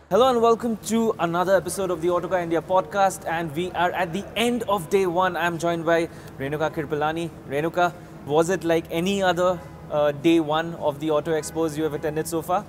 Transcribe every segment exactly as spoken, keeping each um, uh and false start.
Hello and welcome to another episode of the Autocar India podcast, and we are at the end of day one. I'm joined by Renuka Kirpalani. Renuka, was it like any other uh, day one of the Auto Expos you have attended so far?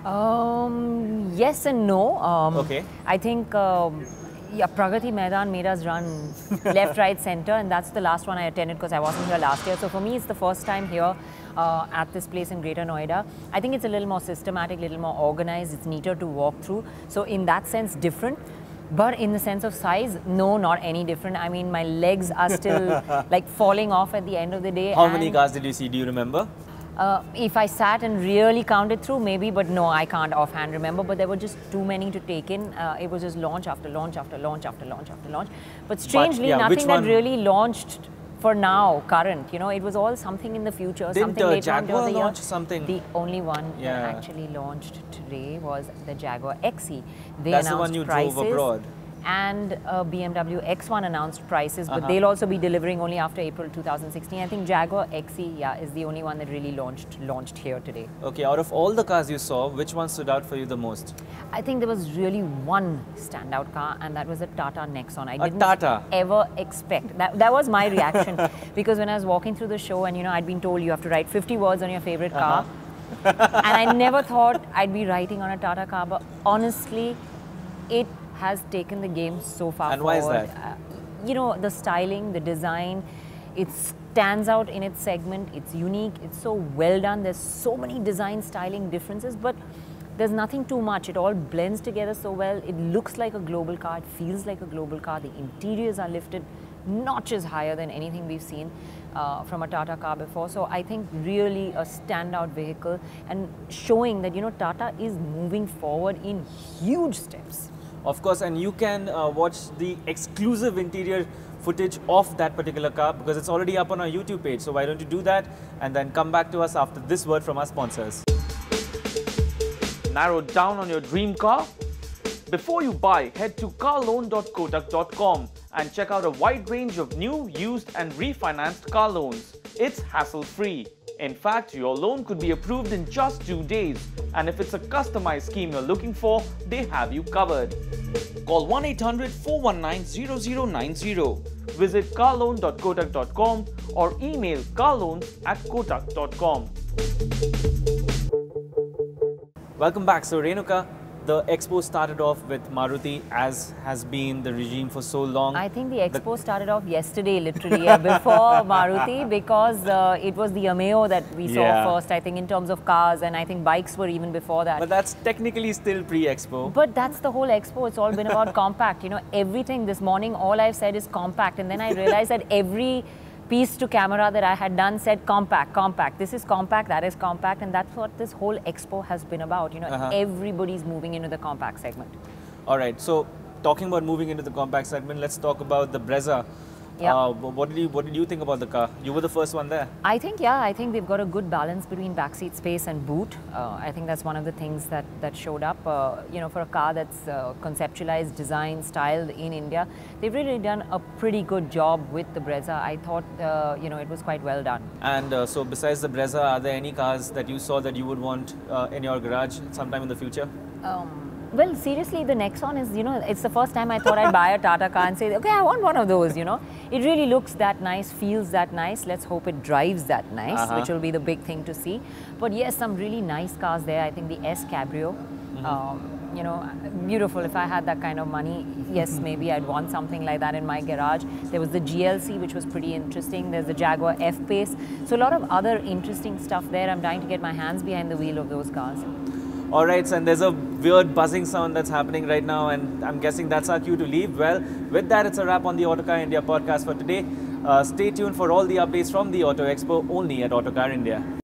Um, yes and no. Um, Okay. I think um, yeah, Pragati Maidan made us run left, right, centre, and that's the last one I attended because I wasn't here last year. So for me, it's the first time here uh, at this place in Greater Noida. I think it's a little more systematic, a little more organised. It's neater to walk through. So in that sense, different. But in the sense of size, no, not any different. I mean, my legs are still like falling off at the end of the day. How many cars did you see? Do you remember? Uh, if I sat and really counted through, maybe, but no, I can't offhand remember. But there were just too many to take in. Uh, it was just launch after launch after launch after launch after launch. But strangely, yeah, nothing which that one- really launched for now, current. You know, it was all something in the future, Didn't something uh, later on Jaguar during the launch year. something? The only one Yeah. that actually launched today was the Jaguar X E. They That's the announced one you prices. drove abroad. And uh, B M W X one announced prices, but Uh-huh. they'll also be delivering only after April two thousand sixteen. I think Jaguar X E, yeah, is the only one that really launched launched here today. Okay, out of all the cars you saw, which one stood out for you the most? I think there was really one standout car, and that was a Tata Nexon. I A didn't Tata? ever expect that. That was my reaction because when I was walking through the show, and you know, I'd been told you have to write fifty words on your favorite car, Uh-huh. and I never thought I'd be writing on a Tata car. But honestly, it has taken the game so far And why is forward. that? Uh, you know, the styling, the design, it stands out in its segment. It's unique. It's so well done. There's so many design styling differences, but there's nothing too much. It all blends together so well. It looks like a global car. It feels like a global car. The interiors are lifted notches higher than anything we've seen uh, from a Tata car before. So I think really a standout vehicle and showing that, you know, Tata is moving forward in huge steps. Of course, and you can uh, watch the exclusive interior footage of that particular car because it's already up on our YouTube page. So why don't you do that and then come back to us after this word from our sponsors. Narrowed down on your dream car? Before you buy, head to car loan dot kotak dot com and check out a wide range of new, used and refinanced car loans. It's hassle-free. In fact, your loan could be approved in just two days. And if it's a customized scheme you're looking for, they have you covered. Call one eight hundred, four one nine, zero zero nine zero. Visit car loan dot kotak dot com or email carloans at kotak dot com. Welcome back. So Renuka, the expo started off with Maruti, as has been the regime for so long. I think the expo started off yesterday, literally, uh, before Maruti, because uh, it was the Ameo that we saw Yeah. first, I think, in terms of cars, and I think bikes were even before that. But that's technically still pre-expo. But that's the whole expo. It's all been about compact. You know, everything this morning, all I've said is compact. And then I realized that every piece to camera that I had done said compact, compact. This is compact, that is compact. And that's what this whole expo has been about. You know, Uh-huh. everybody's moving into the compact segment. All right. So talking about moving into the compact segment, let's talk about the Brezza. Yeah. Uh, what did you What did you think about the car? You were the first one there. I think, yeah, I think they've got a good balance between backseat space and boot. Uh, I think that's one of the things that, that showed up. Uh, you know, for a car that's uh, conceptualized, designed, styled in India, they've really done a pretty good job with the Brezza. I thought, uh, you know, it was quite well done. And uh, so besides the Brezza, are there any cars that you saw that you would want uh, in your garage sometime in the future? Um, well, seriously, the Nexon is, you know, it's the first time I thought I'd buy a Tata car and say, okay, I want one of those, you know. It really looks that nice, feels that nice. Let's hope it drives that nice, Uh-huh. which will be the big thing to see. But yes, some really nice cars there. I think the S Cabrio, Mm-hmm. um, you know, beautiful. If I had that kind of money, yes, maybe I'd want something like that in my garage. There was the G L C, which was pretty interesting. There's the Jaguar F-Pace. So a lot of other interesting stuff there. I'm dying to get my hands behind the wheel of those cars. All right, so and there's a weird buzzing sound that's happening right now, and I'm guessing that's our cue to leave. Well, with that, it's a wrap on the Autocar India podcast for today. Uh, stay tuned for all the updates from the Auto Expo only at Autocar India.